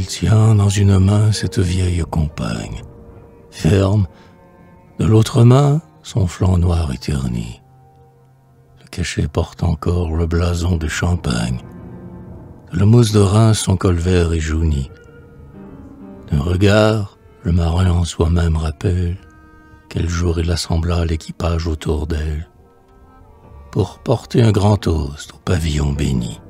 il tient dans une main cette vieille compagne, ferme, de l'autre main son flanc noir et terni. Le cachet porte encore le blason de Champagne, de la mousse de Reims son col vert et jauni. D'un regard, le marin en soi-même rappelle quel jour il assembla l'équipage autour d'elle pour porter un grand toast au pavillon béni.